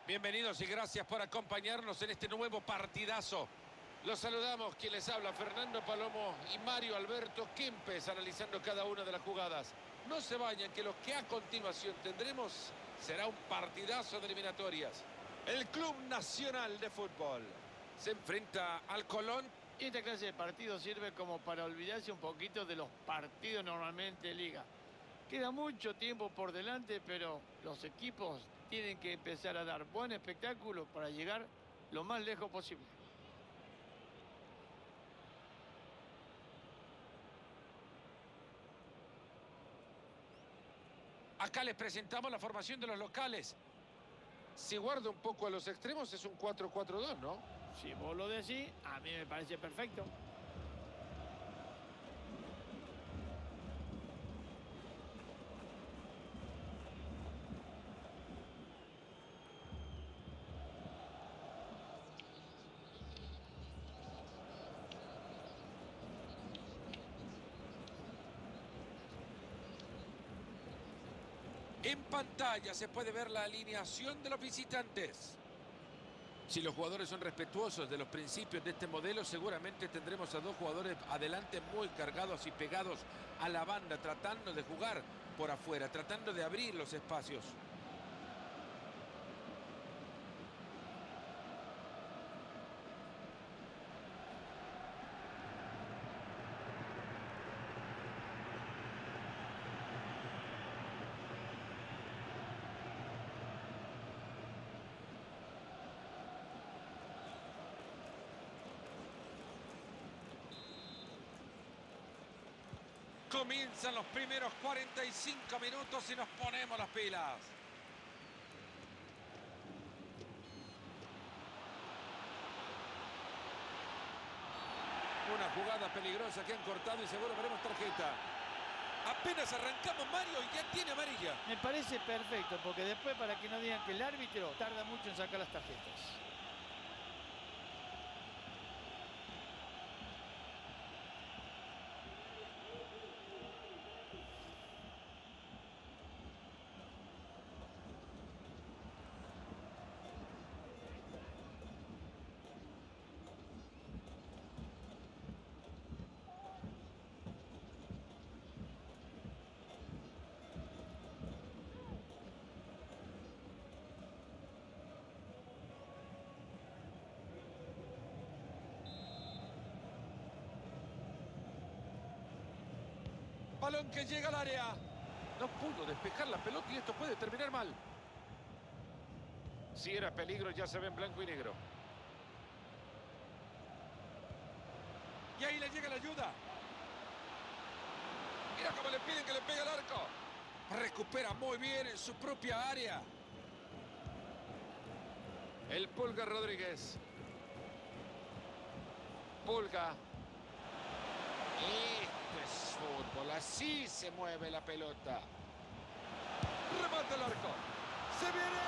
Bienvenidos y gracias por acompañarnos en este nuevo partidazo. Los saludamos, quien les habla, Fernando Palomo y Mario Alberto Kempes, analizando cada una de las jugadas. No se vayan, que lo que a continuación tendremos será un partidazo de eliminatorias. El Club Nacional de Fútbol se enfrenta al Colón. Y esta clase de partido sirve como para olvidarse un poquito de los partidos normalmente de liga. Queda mucho tiempo por delante, pero los equipos tienen que empezar a dar buen espectáculo para llegar lo más lejos posible. Acá les presentamos la formación de los locales. Si guarda un poco a los extremos, es un 4-4-2, ¿no? Si vos lo decís, a mí me parece perfecto. En pantalla se puede ver la alineación de los visitantes. Si los jugadores son respetuosos de los principios de este modelo, seguramente tendremos a dos jugadores adelante muy cargados y pegados a la banda, tratando de jugar por afuera, tratando de abrir los espacios. Comienzan los primeros 45 minutos y nos ponemos las pilas. Una jugada peligrosa que han cortado y seguro veremos tarjeta. Apenas arrancamos, Mario, y ya tiene amarilla. Me parece perfecto, porque después, para que no digan que el árbitro tarda mucho en sacar las tarjetas. Balón que llega al área. No pudo despejar la pelota y esto puede terminar mal. Si era peligro, ya se ve en blanco y negro. Y ahí le llega la ayuda. Mira cómo le piden que le pegue al arco. Recupera muy bien en su propia área. El Pulga Rodríguez. Pulga. Esto es fútbol, así se mueve la pelota. Remata el arco. ¡Se viene!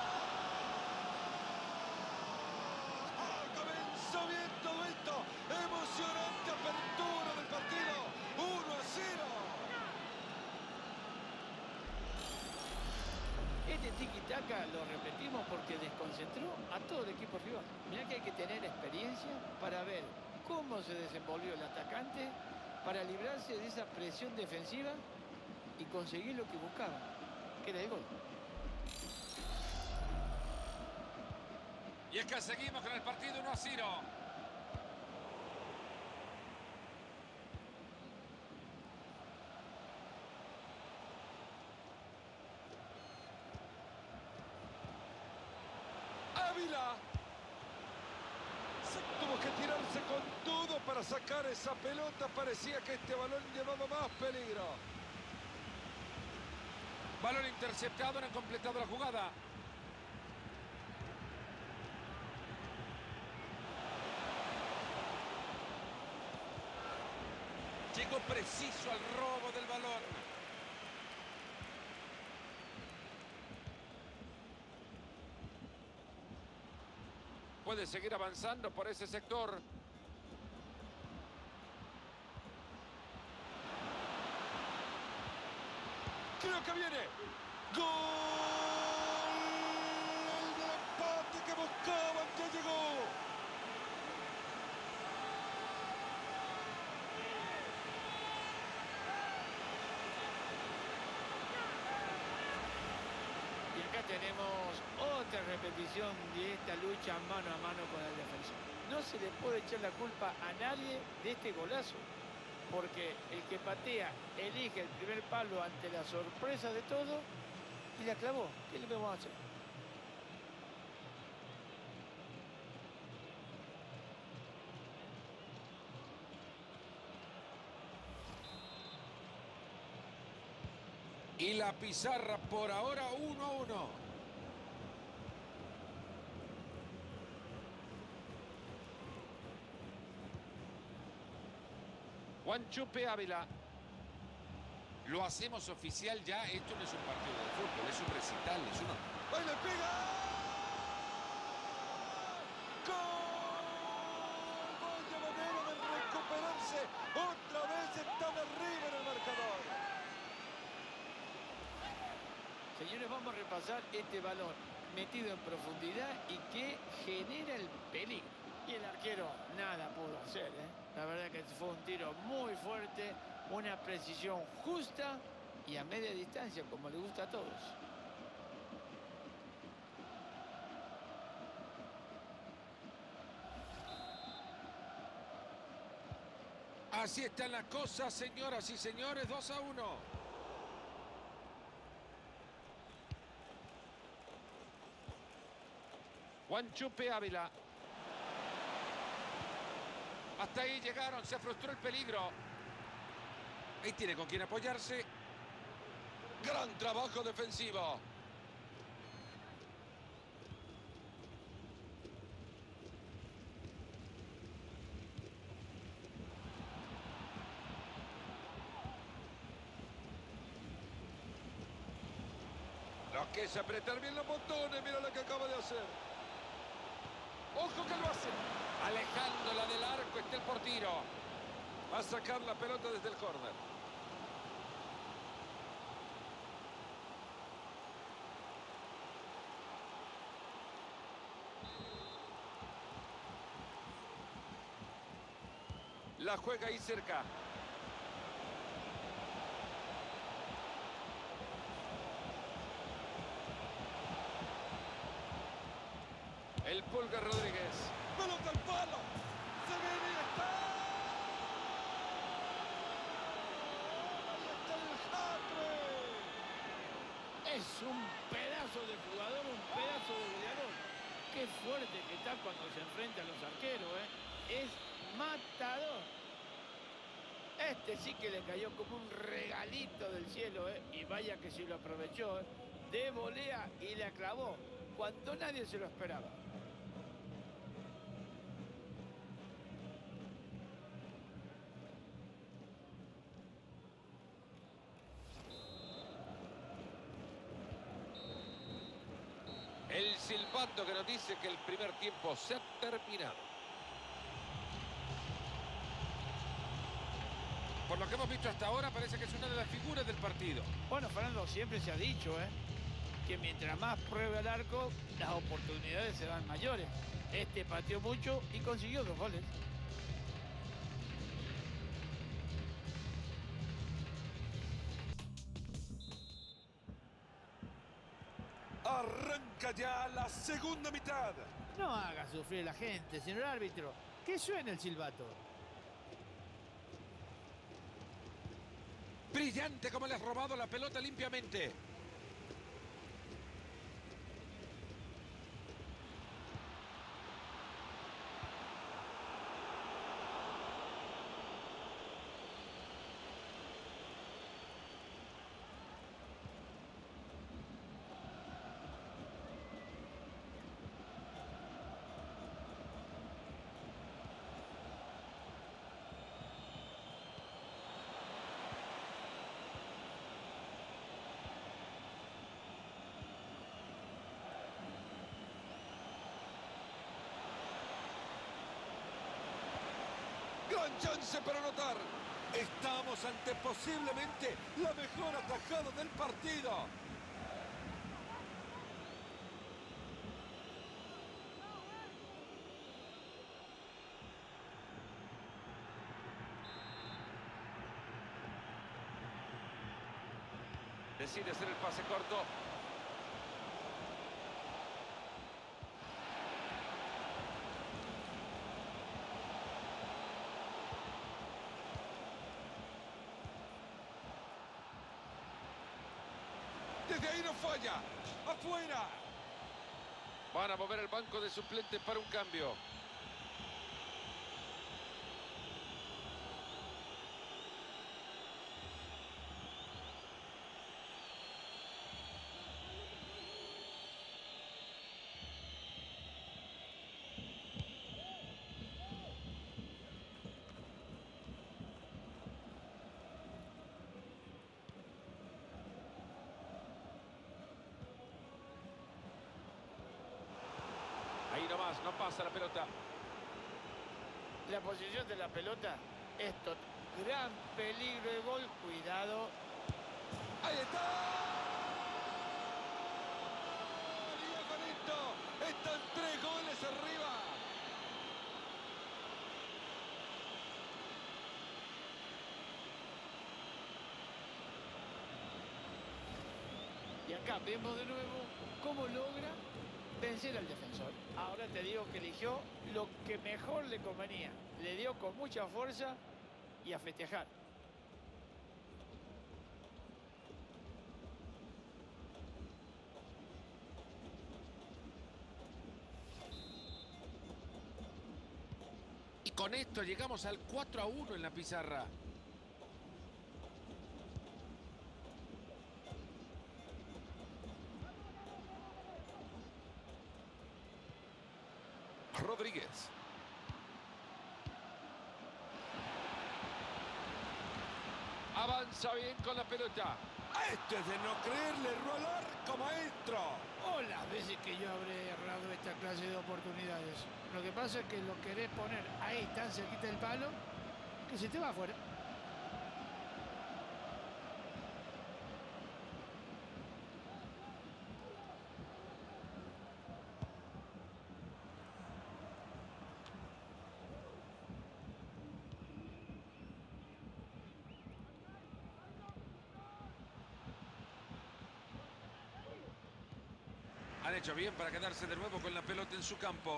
¡Oh! Comenzó bien todo esto. Emocionante apertura del partido. 1-0. Este tiki-taka lo repetimos porque desconcentró a todo el equipo rival. Mirá que hay que tener experiencia para ver cómo se desenvolvió el atacante para librarse de esa presión defensiva y conseguir lo que buscaba, que era el gol. Y es que seguimos con el partido 1-0. Ávila. Tuvo que tirarse con todo para sacar esa pelota. Parecía que este balón llevaba más peligro. Balón interceptado, no han completado la jugada. Llegó preciso al robo del balón. Puede seguir avanzando por ese sector. Creo que viene. ¡Gol! El del tenemos otra repetición de esta lucha mano a mano con el defensor. No se le puede echar la culpa a nadie de este golazo, porque el que patea elige el primer palo ante la sorpresa de todo y la clavó. ¿Qué le vamos a hacer? Y la pizarra por ahora 1-1. Juanchupe Ávila. Lo hacemos oficial ya. Esto no es un partido de fútbol, es un recital, es uno. ¡Ahí le pega! ¡Gol! Vaya manera de recuperarse. Otra vez están arriba en el marcador. Señores, vamos a repasar este balón metido en profundidad y que genera el peligro. Y el arquero nada pudo hacer, ¿eh? La verdad que fue un tiro muy fuerte, una precisión justa y a media distancia, como le gusta a todos. Así están las cosas, señoras y señores, 2-1. Juanchupe Ávila. Hasta ahí llegaron, se frustró el peligro. Ahí tiene con quién apoyarse. Gran trabajo defensivo. Lo que es apretar bien los botones, mira lo que acaba de hacer. ¡Ojo que lo hace! Alejándola del arco está el portero. Va a sacar la pelota desde el córner. La juega ahí cerca. El Pulga Rodríguez. ¡Pelota al palo! ¡Se viene y está! ¡Ahí está el hat-trick! Es un pedazo de jugador, un pedazo de goleador. Qué fuerte que está cuando se enfrenta a los arqueros, ¿eh? Es matador. Este sí que le cayó como un regalito del cielo, ¿eh? Y vaya que sí lo aprovechó, ¿eh? De volea y la clavó cuando nadie se lo esperaba. El silbato que nos dice que el primer tiempo se ha terminado. Por lo que hemos visto hasta ahora, parece que es una de las figuras del partido. Bueno, Fernando, siempre se ha dicho, que mientras más pruebe el arco, las oportunidades serán mayores. Este pateó mucho y consiguió 2 goles. Arranca ya la segunda mitad. No haga sufrir a la gente, señor árbitro. Que suene el silbato. Brillante como le has robado la pelota limpiamente. Gran chance para anotar. Estamos ante posiblemente la mejor atajada del partido. Decide hacer el pase corto. Desde ahí no falla. ¡Afuera! Van a mover el banco de suplentes para un cambio. Ahí nomás, no pasa la pelota. La posición de la pelota es gran peligro de gol. Cuidado. ¡Ahí está! ¡Y con esto! ¡Están 3 goles arriba! Y acá vemos de nuevo cómo logra vencer al defensor. Ahora te digo que eligió lo que mejor le convenía. Le dio con mucha fuerza y a festejar. Y con esto llegamos al 4-1 en la pizarra. Rodríguez. Avanza bien con la pelota. Esto es de no creerle, erró al arco, maestro. O las veces que yo habré errado esta clase de oportunidades. Lo que pasa es que lo querés poner ahí tan cerquita del palo que se te va afuera. Han hecho bien para quedarse de nuevo con la pelota en su campo.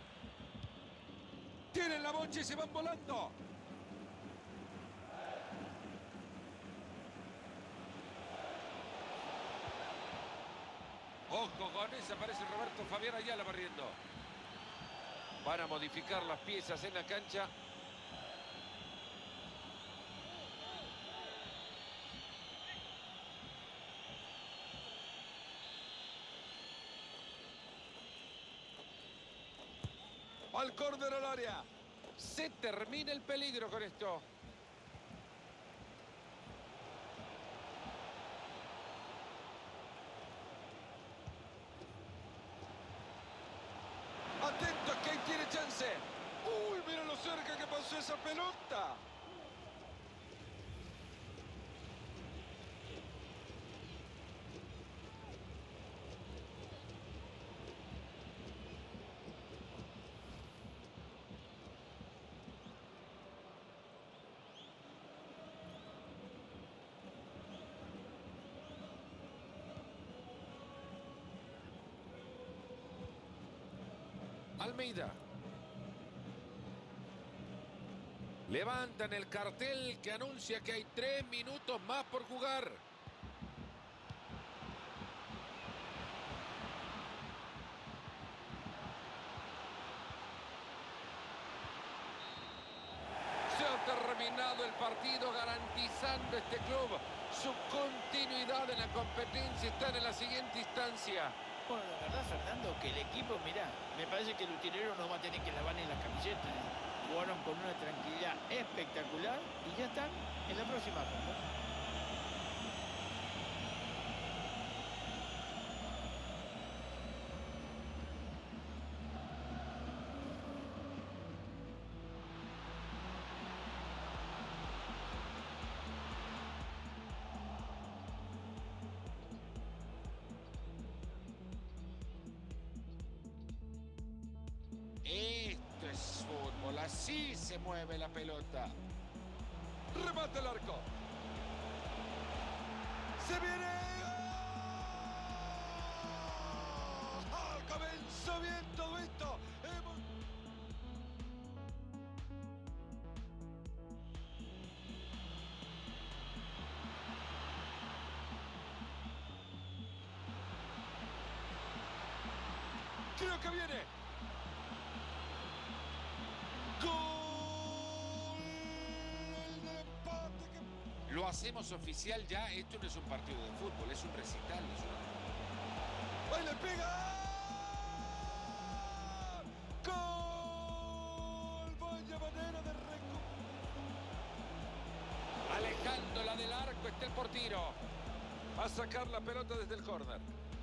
Tienen la bocha y se van volando. Ojo con esa, aparece Roberto Fabián Ayala barriendo. Van a modificar las piezas en la cancha. Al córner al área. Se termina el peligro con esto. Atentos, ¿quién tiene chance? Uy, mira lo cerca que pasó esa pelota. Almeida. Levantan el cartel que anuncia que hay 3 minutos más por jugar. Se ha terminado el partido, garantizando este club su continuidad en la competencia. Están en la siguiente instancia. Bueno, la verdad, Fernando, que el equipo, mirá, me parece que el utilero no va a tener que lavar ni las camisetas. Jugaron con una tranquilidad espectacular y ya están en la próxima ronda. Esto es fútbol, así se mueve la pelota. Remate el arco. ¡Se viene! ¡Oh! Comenzó bien todo esto. Creo que viene. ¡Gol! El del empate que... Lo hacemos oficial ya. Esto no es un partido de fútbol, es un recital. ¡Ahí le pega! ¡Gol! Vaya manera de alejándola del arco está el portero. Va a sacar la pelota desde el córner.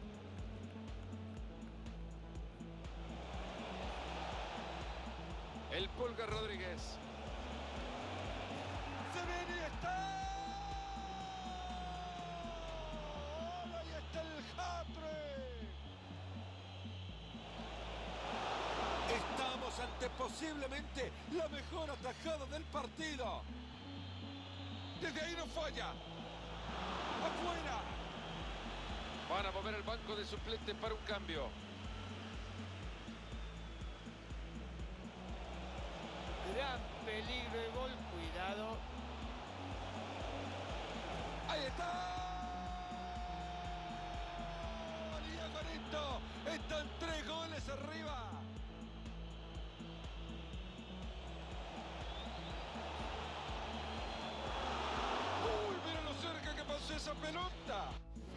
El Pulga Rodríguez. Se viene y está. Ahí está el hat-trick. Estamos ante posiblemente la mejor atajada del partido. Desde ahí no falla. Afuera. Van a mover el banco de suplentes para un cambio. Gran peligro y gol, cuidado. Ahí está. Y con esto están 3 goles arriba. Uy, mira lo cerca que pasó esa pelota.